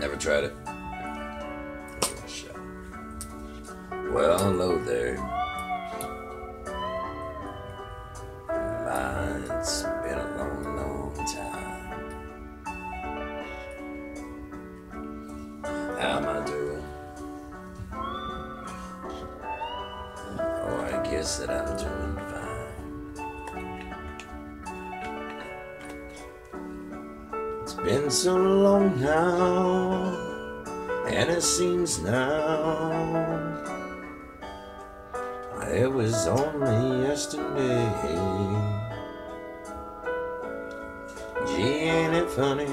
Never tried it. Give it a shot. Well, hello there. It's been a long, long time. How am I doing? Oh, I guess that I'm doing fine. It's been so long now, and it seems now it was only yesterday. Gee, ain't it funny?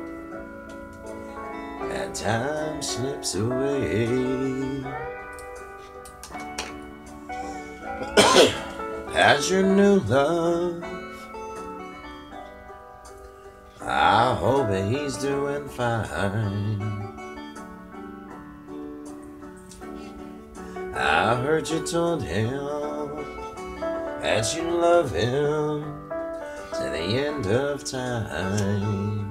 That time slips away. How's your new love? I hope that he's doing fine. I heard you told him that you love him to the end of time.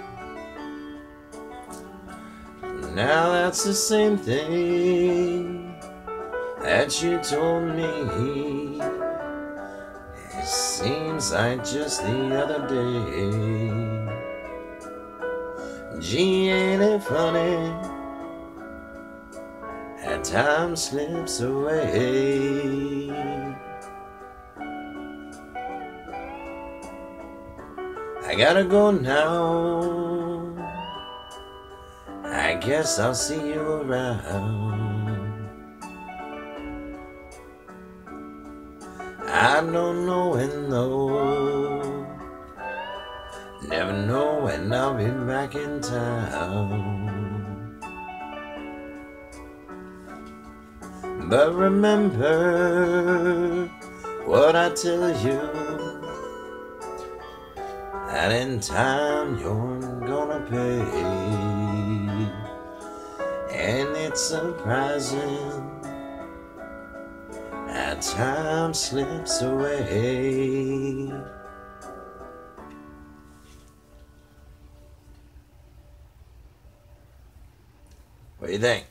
Now that's the same thing that you told me. It seems like just the other day. Gee, ain't it funny? That time slips away. I gotta go now. I guess I'll see you around. I don't know when though. Never know when I'll be back in town. But remember what I tell you, that in time you're gonna pay. And it's surprising that time slips away. What do you think?